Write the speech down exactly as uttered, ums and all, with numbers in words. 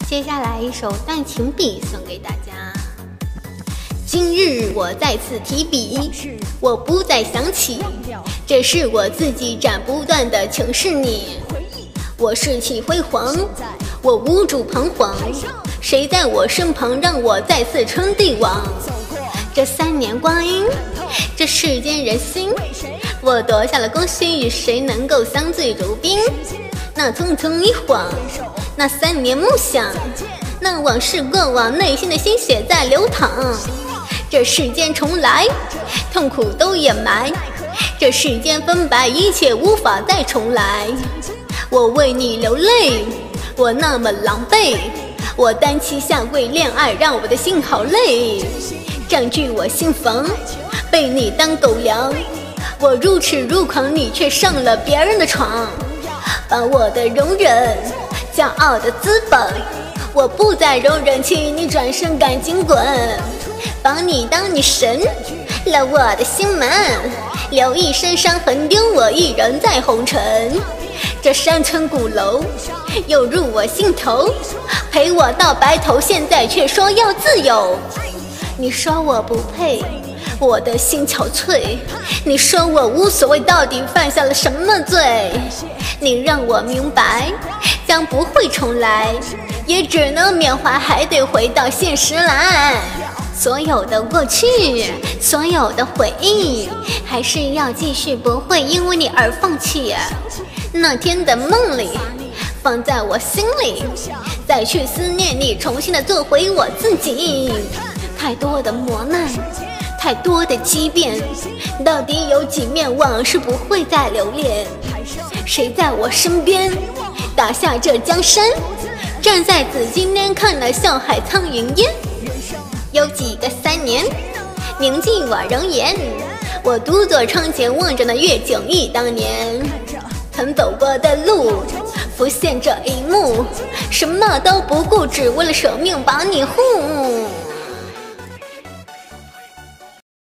接下来一首《断情笔》送给大家。今日我再次提笔，我不再想起，这是我自己斩不断的情是你。我士气辉煌，我无助彷徨，谁在我身旁让我再次称帝王？这三年光阴，这世间人心，我夺下了宫心，与谁能够相醉如宾？那匆匆一晃，那三年梦想，那往事过往，内心的心血在流淌。这世间重来，痛苦都掩埋，这世间分白，一切无法再重来。我为你流泪，我那么狼狈，我单膝下跪恋爱，让我的心好累，占据我心房，被你当狗粮。我如痴如狂，你却上了别人的床，把我的容忍，骄傲的资本，我不再容忍，请你转身赶紧滚。把你当女神，了我的心门，留一身伤痕，丢我一人在红尘。这山村鼓楼又入我心头，陪我到白头，现在却说要自由。你说我不配，我的心憔悴，你说我无所谓，到底犯下了什么罪？你让我明白，将不会重来，也只能缅怀，还得回到现实来。所有的过去，所有的回忆，还是要继续，不会因为你而放弃。那天的梦里，放在我心里，再去思念你，重新的做回我自己。太多的磨难，太多的畸变，到底有几面往事不会再留恋？谁在我身边打下这江山？站在紫金巅，看那笑海苍云烟。有几个三年，铭记我容颜。我独坐窗前，望着那月景忆当年。曾走过的路，浮现这一幕，什么都不顾，只为了舍命把你护。